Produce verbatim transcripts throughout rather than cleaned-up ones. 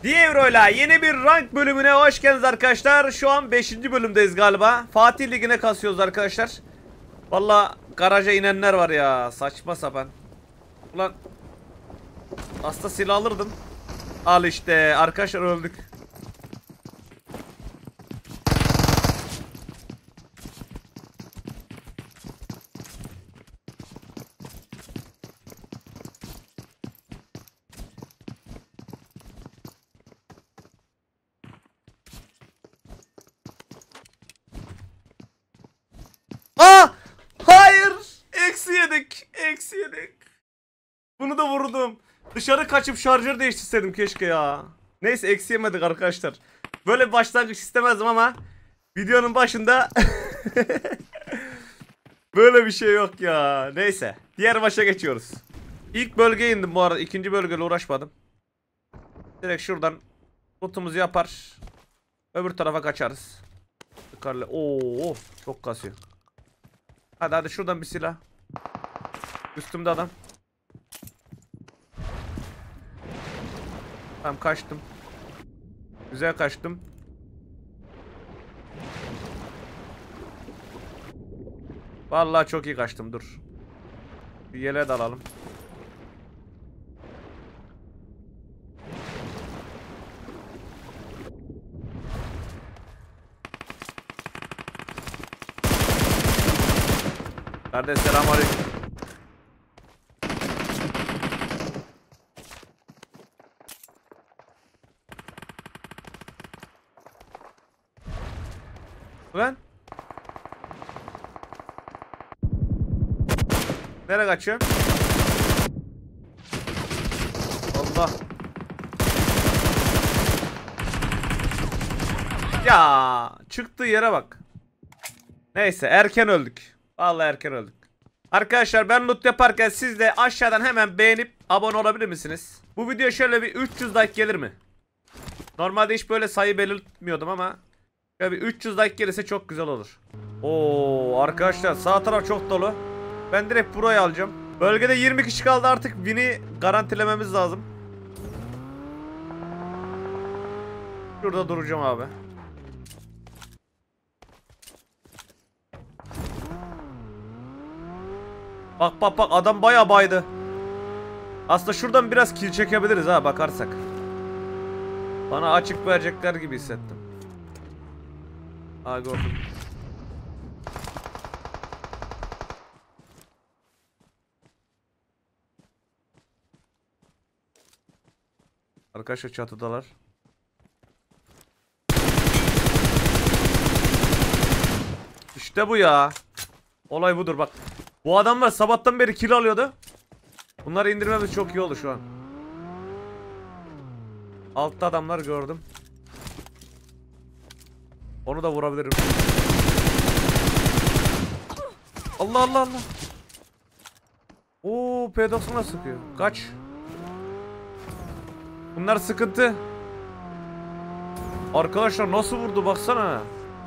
Dievro'yla yeni bir rank bölümüne hoş geldiniz arkadaşlar. Şu an beşinci bölümdeyiz galiba. Fatih Ligi'ne kasıyoruz arkadaşlar. Vallahi garaja inenler var ya. Saçma sapan. Ulan aslında silah alırdım. Al işte arkadaşlar, öldük. Aa! Hayır! Eksi yedik. Eksi yedik. Bunu da vurdum. Dışarı kaçıp şarjör değiştirseydim keşke ya. Neyse, eksi yemedik arkadaşlar. Böyle bir başlangıç istemezdim ama videonun başında böyle bir şey yok ya. Neyse. Diğer maça geçiyoruz. İlk bölgeye indim bu arada. İkinci bölgeyle uğraşmadım. Direkt şuradan lootumuzu yapar. Öbür tarafa kaçarız. Yukarıda. Oo, çok kasıyor. Hadi hadi şuradan bir silah. Üstümde adam. Tamam, kaçtım. Güzel kaçtım. Vallahi çok iyi kaçtım, dur. Bir yeleğe dalalım. Kardeş selamünaleyküm. Ulan. Nereye kaçıyor? Allah. Ya çıktığı yere bak. Neyse, erken öldük. Vallahi erken öldük. Arkadaşlar, ben loot yaparken siz de aşağıdan hemen beğenip abone olabilir misiniz? Bu video şöyle bir üç yüz like gelir mi? Normalde hiç böyle sayı belirtmiyordum ama şöyle bir üç yüz like gelirse çok güzel olur. Oo arkadaşlar, sağ taraf çok dolu. Ben direkt burayı alacağım. Bölgede yirmi kişi kaldı, artık win'i garantilememiz lazım. Şurada duracağım abi. Bak bak bak, adam bayağı baydı. Aslında şuradan biraz kill çekebiliriz ha, bakarsak. Bana açık verecekler gibi hissettim. Ha, gördüm. Arkadaşlar çatıdalar. İşte bu ya. Olay budur bak. Bu adamlar sabahtan beri kill alıyordu. Bunları indirmemiz çok iyi oldu şu an. Altta adamlar gördüm. Onu da vurabilirim. Allah Allah Allah. Oo, P doksanlar sıkıyor. Kaç. Bunlar sıkıntı. Arkadaşlar nasıl vurdu baksana.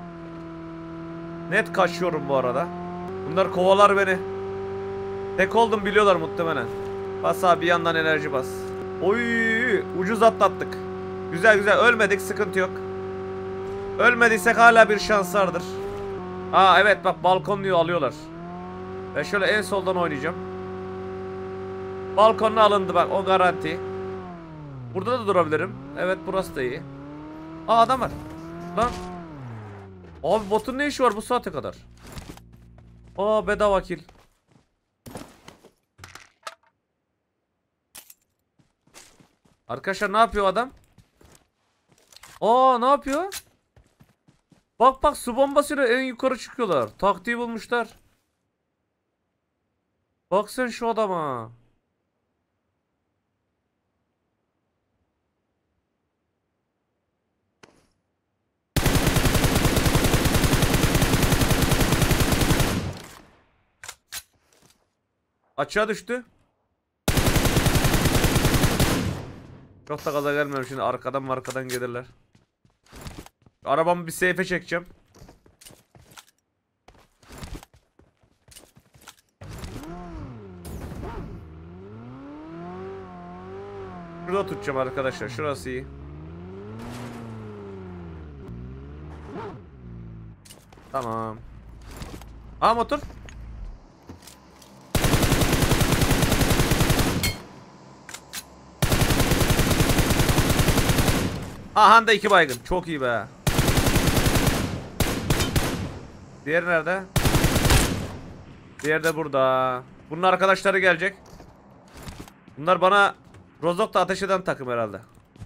Net kaçıyorum bu arada. Bunlar kovalar beni. Tek oldum biliyorlar muhtemelen. Bas abi, bir yandan enerji bas. Oy, ucuz atlattık. Güzel güzel, ölmedik, sıkıntı yok. Ölmediysek hala bir şans vardır. Aa evet bak, balkon diyor, alıyorlar. Ben şöyle en soldan oynayacağım. Balkonuna alındı bak, o garanti. Burada da durabilirim. Evet, burası da iyi. Aa, adam var. Lan. Abi botun ne işi var bu saate kadar? Aa, bedava kill. Arkadaşlar ne yapıyor adam? Aa, ne yapıyor? Bak bak, su bombasıyla en yukarı çıkıyorlar. Taktiği bulmuşlar. Bak sen şu adama. Açığa düştü. Çok da gaza gelmiyorum şimdi, arkadan arkadan gelirler. Arabamı bir seyfe çekeceğim. Şurada tutacağım arkadaşlar. Şurası iyi. Tamam. Aa motor. Aha da iki baygın. Çok iyi be. Diğeri nerede? Diğeri de burada. Bunun arkadaşları gelecek. Bunlar bana Rozok'ta ateş eden takım herhalde.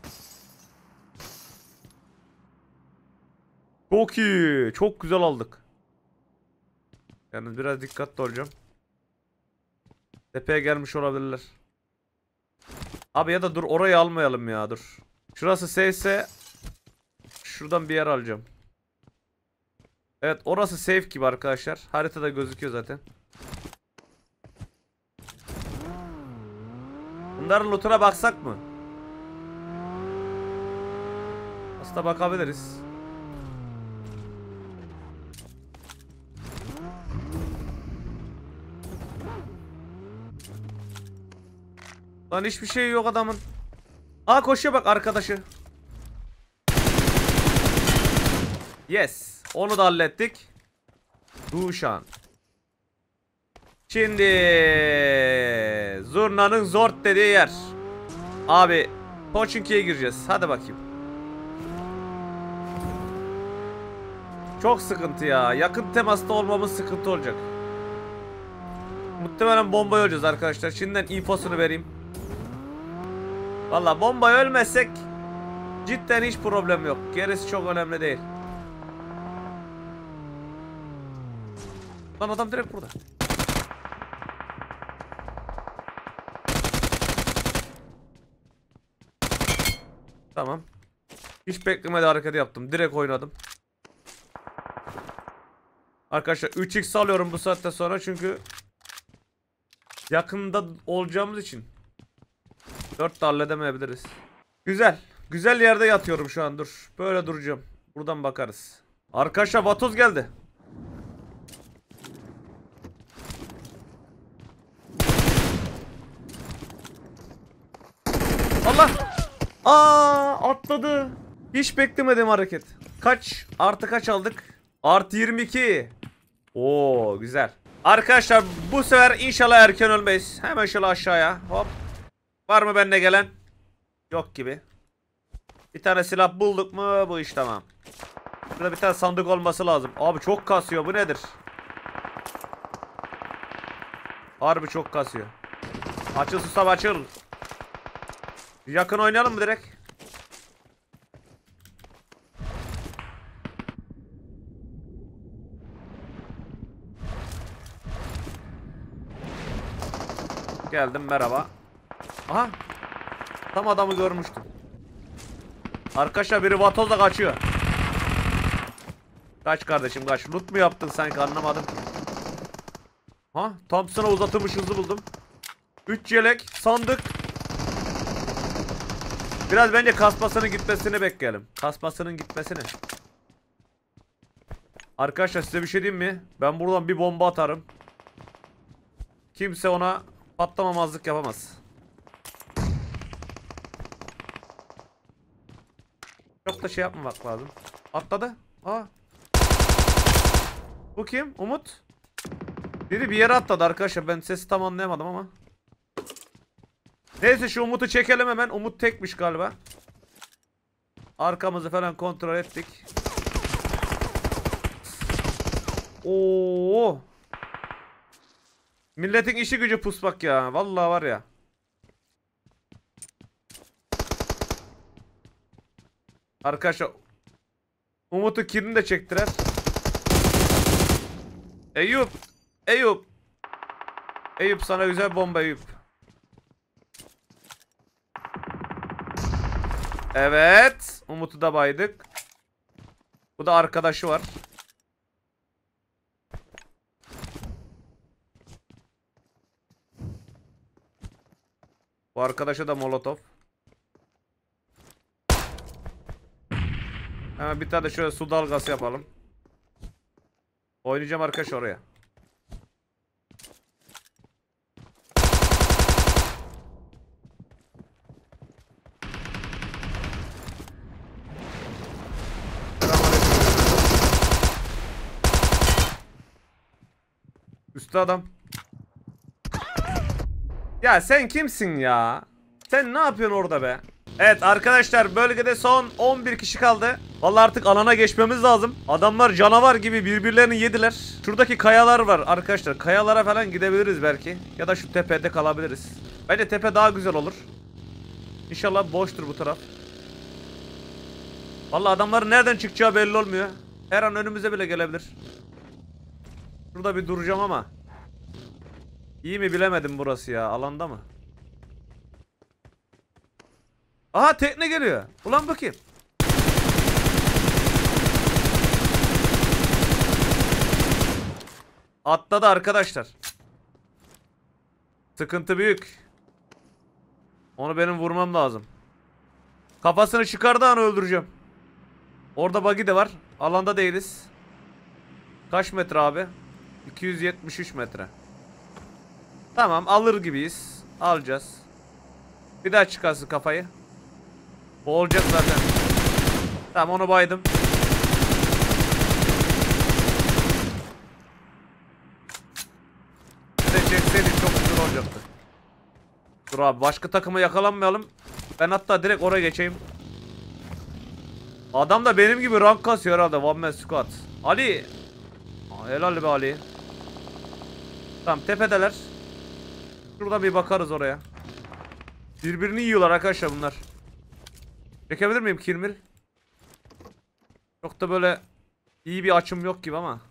Çok iyi. Çok güzel aldık. Yani biraz dikkatli olacağım. Tepeye gelmiş olabilirler. Abi ya da dur orayı almayalım ya dur. Şurası safe ise şuradan bir yer alacağım. Evet orası safe gibi arkadaşlar. Haritada gözüküyor zaten. Bunların lootuna baksak mı? Aslında bakabiliriz. Lan hiçbir şey yok adamın. Aa koşuyor bak arkadaşı. Yes. Onu da hallettik. Duşan. Şimdi Zurna'nın zort dediği yer. Abi Pochinki'ye gireceğiz. Hadi bakayım. Çok sıkıntı ya. Yakın temasta olmamız sıkıntı olacak. Muhtemelen bombayı öleceğiz arkadaşlar. Şimdiden infosunu vereyim. Valla bombayı ölmezsek cidden hiç problem yok. Gerisi çok önemli değil. Lan adam direkt burada. Tamam. Hiç beklemedi hareket yaptım. Direkt oynadım. Arkadaşlar üç x alıyorum bu saatte sonra çünkü yakında olacağımız için dört de halledemeyebiliriz. Güzel. Güzel yerde yatıyorum şu an dur. Böyle duracağım. Buradan bakarız. Arkadaşlar vatoz geldi. Allah. Aa atladı. Hiç beklemedim hareket. Kaç? Artı kaç aldık? Artı yirmi iki. Oo güzel. Arkadaşlar bu sefer inşallah erken ölmeyiz. Hemen şöyle aşağıya. Hop. Var mı benimle gelen? Yok gibi. Bir tane silah bulduk mu bu iş tamam. Burada bir tane sandık olması lazım. Abi çok kasıyor bu nedir? Harbi çok kasıyor. Açıl susam açıl. Yakın oynayalım mı direkt? Geldim merhaba. Aha. Tam adamı görmüştüm. Arkadaşlar biri vatozla kaçıyor. Kaç kardeşim kaç. Loot mu yaptın sanki anlamadım. Ha Thompson'a uzatılmış hızlı buldum. üç yelek sandık. Biraz bence kasmasının gitmesini bekleyelim. Kasmasının gitmesini. Arkadaşlar size bir şey diyeyim mi? Ben buradan bir bomba atarım. Kimse ona patlamamazlık yapamaz. Çok da şey yapmamak lazım. Atladı. Aa. Bu kim? Umut. Biri bir yere atladı arkadaşlar. Ben sesi tam anlayamadım ama. Neyse şu Umut'u çekelim hemen. Umut tekmiş galiba. Arkamızı falan kontrol ettik. Oo. Milletin işi gücü pusmak ya. Vallahi var ya. Arkadaşlar Umut'u kilini de çektirer. Eyüp. Eyüp. Eyüp sana güzel bomba Eyüp. Evet. Umut'u da baydık. Bu da arkadaşı var. Bu arkadaşa da molotof. Hemen bir tane şöyle su dalgası yapalım. Oynayacağım arkadaş oraya. Üstü adam. Ya sen kimsin ya? Sen ne yapıyorsun orada be? Evet arkadaşlar, bölgede son on bir kişi kaldı. Vallahi artık alana geçmemiz lazım. Adamlar canavar gibi birbirlerini yediler. Şuradaki kayalar var arkadaşlar. Kayalara falan gidebiliriz belki. Ya da şu tepede kalabiliriz. Bence tepe daha güzel olur. İnşallah boştur bu taraf. Vallahi adamların nereden çıkacağı belli olmuyor. Her an önümüze bile gelebilir. Şurada bir duracağım ama. İyi mi bilemedim burası ya. Alanda mı? Aha, tekne geliyor. Ulan bakayım. Atladı arkadaşlar. Sıkıntı büyük. Onu benim vurmam lazım. Kafasını çıkardığı an öldüreceğim. Orada buggy de var. Alanda değiliz. Kaç metre abi? iki yüz yetmiş üç metre. Tamam, alır gibiyiz. Alacağız. Bir daha çıkarsın kafayı. O olacak zaten. Tamam, onu baydım. Bir de çekseydik çok güzel olacaktı. Dur abi, başka takıma yakalanmayalım. Ben hatta direkt oraya geçeyim. Adam da benim gibi rank kasıyor herhalde. One man squad. Ali. Aa, helal be Ali. Tamam, tepedeler. Şurada bir bakarız oraya. Birbirini yiyorlar arkadaşlar bunlar. Çekebilir miyim kirmil? Çok da böyle iyi bir açım yok gibi ama.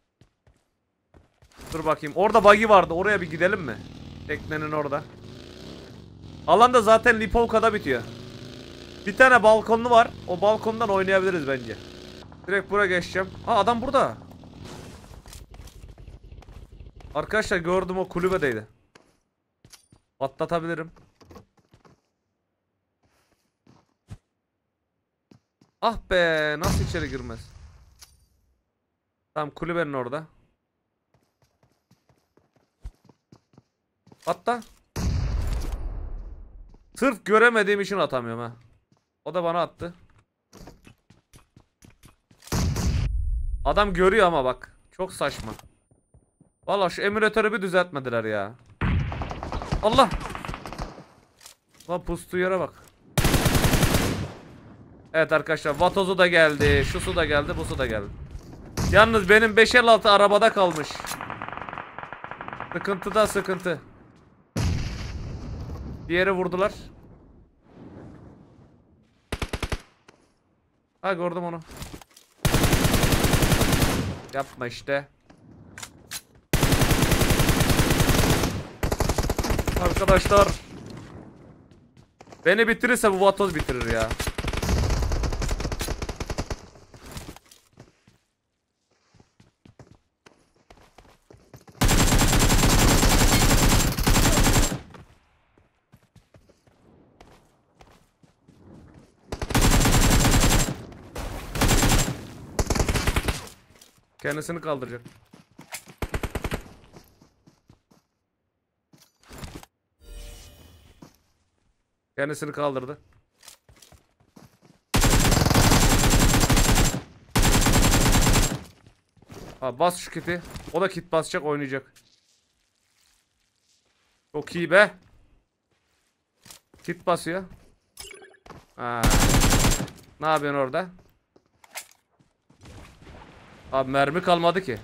Dur bakayım. Orada buggy vardı. Oraya bir gidelim mi? Teknenin orada. Alanda zaten Lipovka'da bitiyor. Bir tane balkonlu var. O balkondan oynayabiliriz bence. Direkt buraya geçeceğim. Ha, adam burada. Arkadaşlar gördüm, o kulübedeydi. Patlatabilirim. Ah be, nasıl içeri girmez? Tamam, kulübenin orada. Hatta sırf göremediğim için atamıyorum ha. O da bana attı. Adam görüyor ama bak. Çok saçma. Vallahi şu emülatörü bir düzeltmediler ya. Allah. Lan pustuğu yere bak. Evet arkadaşlar, vatozu da geldi. Şusu da geldi, busu da geldi. Yalnız benim beş elli altı arabada kalmış. Sıkıntı da sıkıntı. Diğeri vurdular. Ha, gördüm onu. Yapma işte. Arkadaşlar. Beni bitirirse bu vatoz bitirir ya. Kendisini kaldıracak. Kendisini kaldırdı. Ha, bas şu kiti. O da kit basacak, oynayacak. Çok iyi be. Kit basıyor. Ha. Ne yapıyorsun orada? Abi mermi kalmadı ki.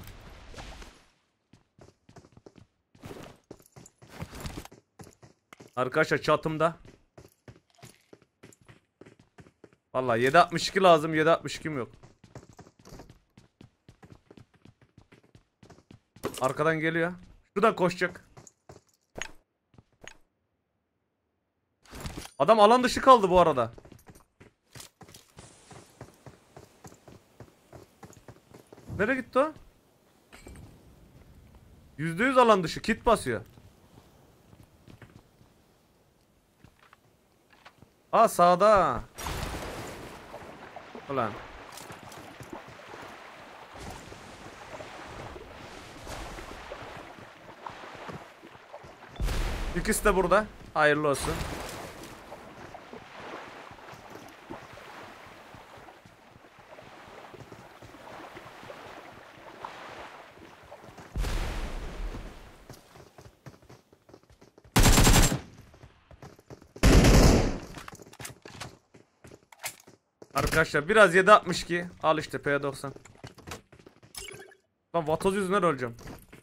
Arkadaşlar çatımda. Vallahi yedi altmış iki lazım, yedi altmış ikim yok. Arkadan geliyor. Şuradan koşacak. Adam alan dışı kaldı bu arada. Nereye gitti o? yüzde yüz alan dışı, kit basıyor. Aa, sağda. Ulan. İkisi de burada. Hayırlı olsun. Arkadaşlar biraz yedi altmış iki. Al işte P doksan. Lan vatoz yüzünden öleceğim.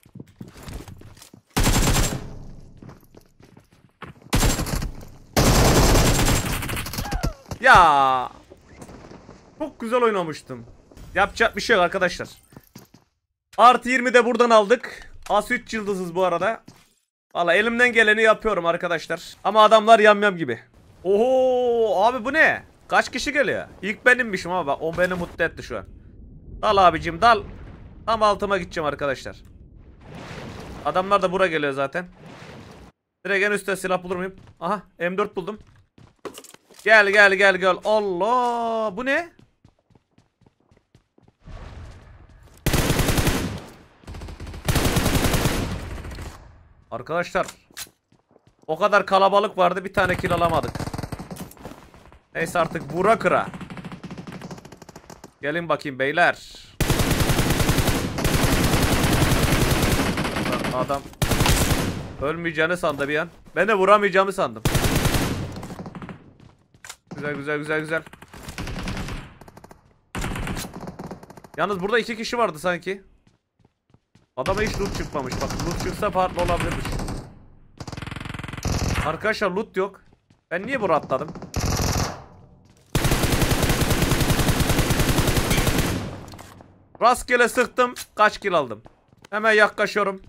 Ya. Çok güzel oynamıştım. Yapacak bir şey yok arkadaşlar. Artı yirmi de buradan aldık. As üç yıldızız bu arada. Valla elimden geleni yapıyorum arkadaşlar. Ama adamlar yamyam gibi. Oho abi bu ne? Kaç kişi geliyor? İlk benimmişim ama bak o beni mutlu etti şu an. Dal abicim dal. Tam altıma gideceğim arkadaşlar. Adamlar da buraya geliyor zaten. Direkt en üstte silah bulur muyum? Aha M dört buldum. Gel gel gel gel. Allah bu ne? Arkadaşlar o kadar kalabalık vardı, bir tane kill alamadık. Neyse artık vura kıra. Gelin bakayım beyler. Adam ölmeyeceğini sandı bir an. Ben de vuramayacağımı sandım. Güzel güzel güzel güzel. Yalnız burada iki kişi vardı sanki. Adama hiç loot çıkmamış. Bak loot çıksa farklı olabilirmiş. Arkadaşlar loot yok. Ben niye buraya atladım? Rastgele sıktım. Kaç kill aldım? Hemen yaklaşıyorum.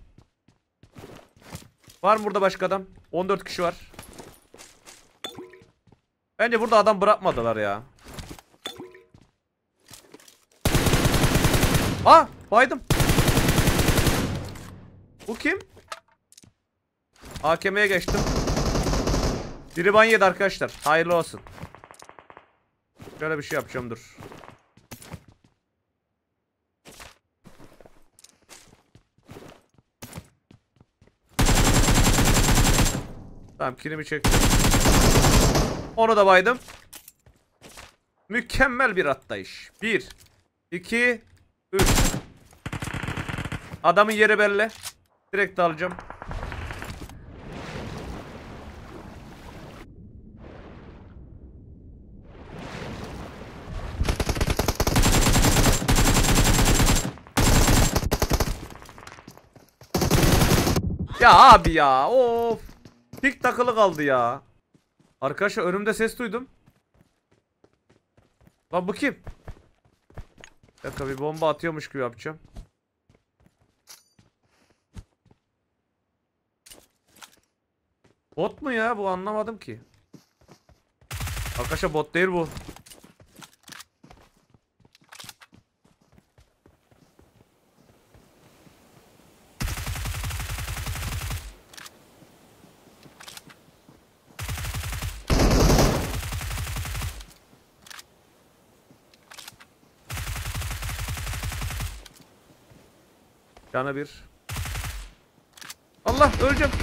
Var mı burada başka adam? on dört kişi var. Bence burada adam bırakmadılar ya. Aa baydım. Bu kim? A K M'ye geçtim. Biri ban yedi arkadaşlar. Hayırlı olsun. Şöyle bir şey yapacağım dur. Tamam kilimi çektim. Onu da baydım. Mükemmel bir atlayış. bir iki üç. Adamın yeri belli. Direkt alacağım. Ya abi ya. Of. Tik takılı kaldı ya. Arkadaşlar önümde ses duydum. Lan bu kim? Bir dakika bir bomba atıyormuş gibi yapacağım. Bot mu ya bu, anlamadım ki. Arkadaşlar bot değil bu. Canı bir. Allah öleceğim.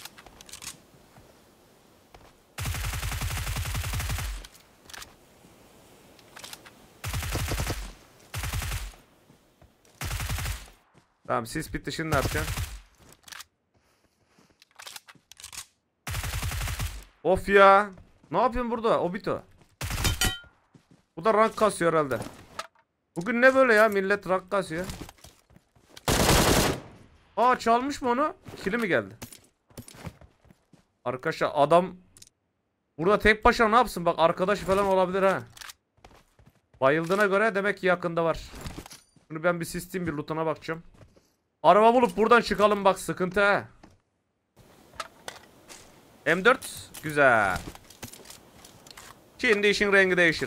Tamam sis bitti, şimdi ne yapacağım? Of ya. Ne yapıyorsun burada Obito? Bu da rank kasıyor herhalde. Bugün ne böyle ya, millet rank kasıyor. Aa çalmış mı onu? Kili mi geldi? Arkadaşlar adam burada tek başına ne yapsın, bak arkadaş falan olabilir ha. Bayıldığına göre demek ki yakında var. Bunu ben bir sisteyim, bir lootuna bakacağım. Araba bulup buradan çıkalım, bak sıkıntı ha. M dört güzel. Şimdi işin rengi değişir.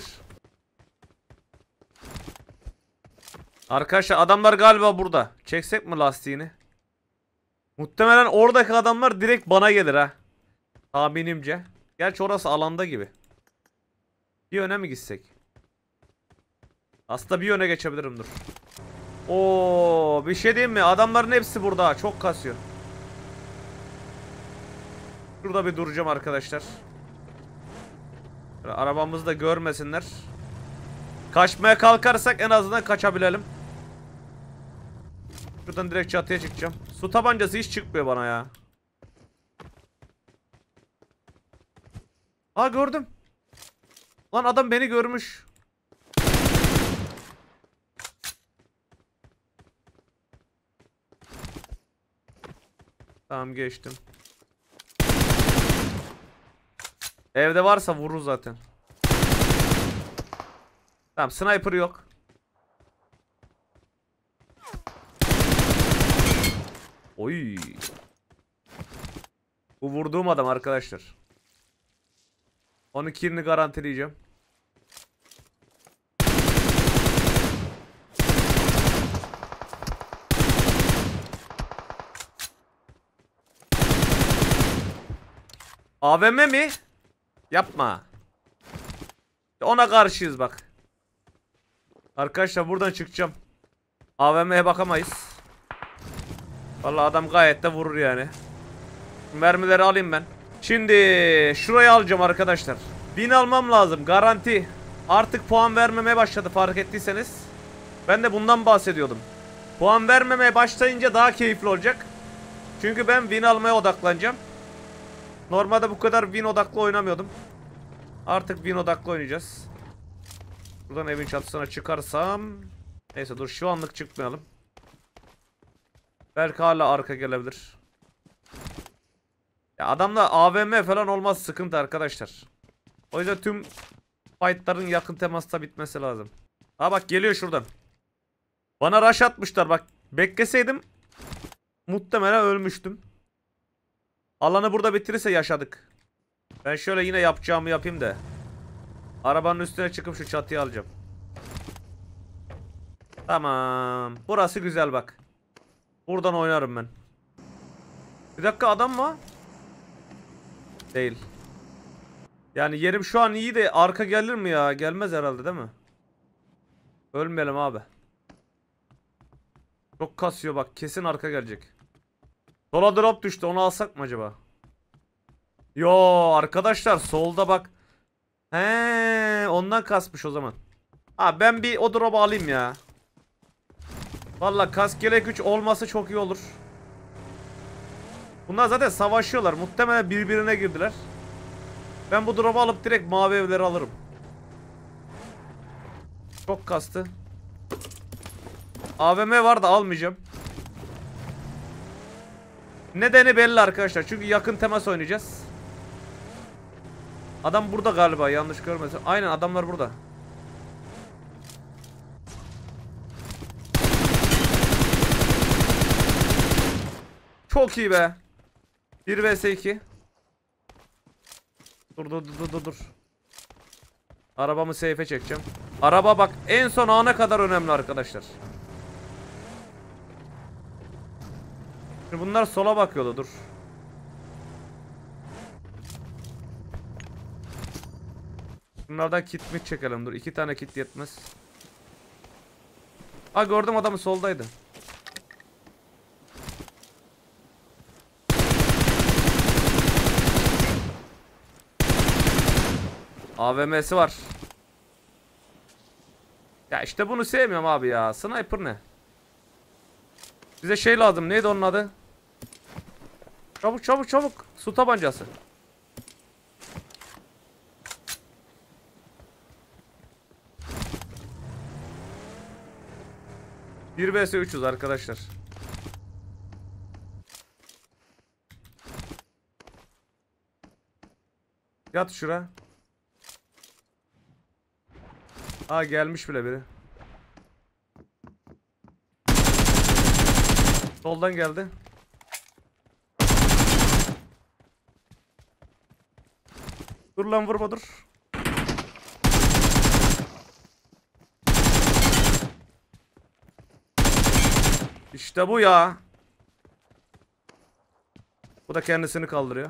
Arkadaşlar adamlar galiba burada. Çeksek mi lastiğini? Muhtemelen oradaki adamlar direkt bana gelir ha. Tahminimce. Gerçi orası alanda gibi. Bir yöne mi gitsek? Aslında bir yöne geçebilirim, dur. Oo, bir şey diyeyim mi? Adamların hepsi burada. Çok kasıyor. Şurada bir duracağım arkadaşlar. Böyle arabamızı da görmesinler. Kaçmaya kalkarsak en azından kaçabilelim. Şuradan direkt çatıya çıkacağım. Su tabancası hiç çıkmıyor bana ya. Aa gördüm. Lan adam beni görmüş. Tamam geçtim. Evde varsa vurur zaten. Tamam sniper yok. Oy. Bu vurduğum adam arkadaşlar. Onun killini garantileyeceğim. A V M mi? Yapma. Ona karşıyız bak. Arkadaşlar buradan çıkacağım. A V M'ye bakamayız. Vallahi adam gayet de vurur yani. Mermileri alayım ben. Şimdi şurayı alacağım arkadaşlar. Bin almam lazım garanti. Artık puan vermemeye başladı fark ettiyseniz. Ben de bundan bahsediyordum. Puan vermemeye başlayınca daha keyifli olacak. Çünkü ben win almaya odaklanacağım. Normalde bu kadar win odaklı oynamıyordum. Artık win odaklı oynayacağız. Buradan evin çatısına çıkarsam. Neyse dur şu anlık çıkmayalım. Belki hala arka gelebilir. Ya adamla A V M falan olmaz, sıkıntı arkadaşlar. O yüzden tüm fightların yakın temasta bitmesi lazım. Ha bak geliyor şuradan. Bana rush atmışlar bak. Bekleseydim muhtemelen ölmüştüm. Alanı burada bitirirse yaşadık. Ben şöyle yine yapacağımı yapayım da. Arabanın üstüne çıkıp şu çatıyı alacağım. Tamam. Burası güzel bak. Buradan oynarım ben. Bir dakika adam mı? Değil. Yani yerim şu an iyi de arka gelir mi ya? Gelmez herhalde değil mi? Ölmeyelim abi. Çok kasıyor bak. Kesin arka gelecek. Sola drop düştü. Onu alsak mı acaba? Yo arkadaşlar solda bak. He, ondan kasmış o zaman. Ha ben bir o drop'u alayım ya. Vallahi kask yelek üç olması çok iyi olur. Bunlar zaten savaşıyorlar. Muhtemelen birbirine girdiler. Ben bu drop'u alıp direkt mavi evleri alırım. Çok kastı. A V M var da almayacağım. Nedeni belli arkadaşlar. Çünkü yakın temas oynayacağız. Adam burada galiba, yanlış görmesin. Aynen adamlar burada. Çok iyi be. bir vs iki. Dur dur dur dur dur. Arabamı safe'e çekeceğim. Araba bak en son ana kadar önemli arkadaşlar. Şimdi bunlar sola bakıyordu, dur. Bunlardan kit mi çekelim, dur. İki tane kit yetmez. Ha gördüm adamı, soldaydı. A V M'si var. Ya işte bunu sevmiyorum abi ya. Sniper ne? Bize şey lazım. Neydi onun adı? Çabuk çabuk çabuk. Su tabancası. bir vs üçüz arkadaşlar. Yat şura. Aa gelmiş bile biri. Soldan geldi. Dur lan, vurma dur. İşte bu ya. Bu da kendisini kaldırıyor.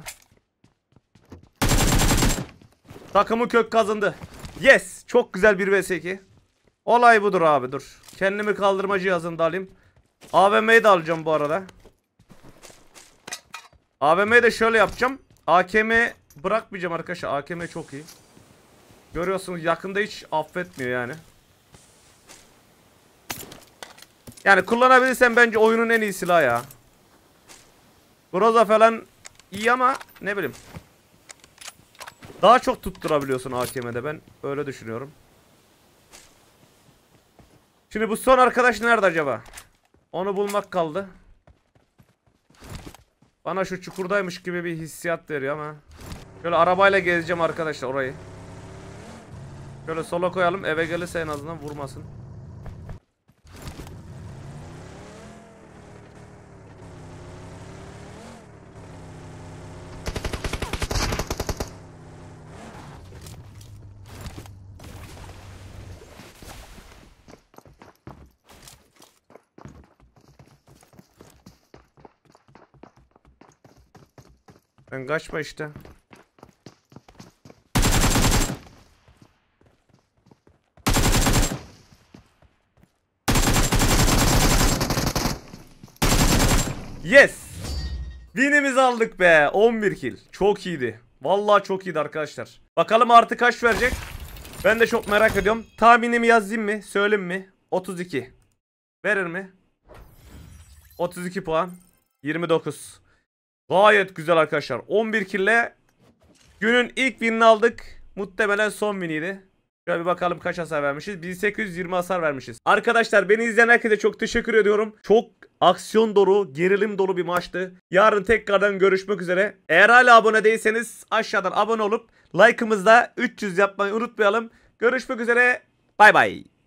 Takımı kök kazındı. Yes. Çok güzel bir vs iki. Olay budur abi, dur. Kendimi kaldırma cihazını da alayım. A V M'yi de alacağım bu arada. A V M'yi de şöyle yapacağım. A K M bırakmayacağım arkadaşlar. A K M çok iyi. Görüyorsunuz yakında hiç affetmiyor yani. Yani kullanabilirsen bence oyunun en iyi silahı ya. Groza falan iyi ama ne bileyim. Daha çok tutturabiliyorsun A K M'de, ben öyle düşünüyorum. Şimdi bu son arkadaş nerede acaba? Onu bulmak kaldı. Bana şu çukurdaymış gibi bir hissiyat veriyor ama. Şöyle arabayla gezeceğim arkadaşlar orayı. Şöyle sola koyalım, eve gelirse en azından vurmasın. Sen kaçma işte. Yes! Win'imizi aldık be. on bir kill. Çok iyiydi. Vallahi çok iyiydi arkadaşlar. Bakalım artı kaç verecek? Ben de çok merak ediyorum. Tahminimi yazayım mı? Söyleyeyim mi? otuz iki. Verir mi? otuz iki puan. yirmi dokuz. Gayet güzel arkadaşlar. on bir kille günün ilk winini aldık. Muhtemelen son winiydi. Şöyle bir bakalım kaç hasar vermişiz. bin sekiz yüz yirmi hasar vermişiz. Arkadaşlar beni izleyen herkese çok teşekkür ediyorum. Çok aksiyon dolu, gerilim dolu bir maçtı. Yarın tekrardan görüşmek üzere. Eğer hala abone değilseniz aşağıdan abone olup like'ımızda üç yüz yapmayı unutmayalım. Görüşmek üzere. Bay bay.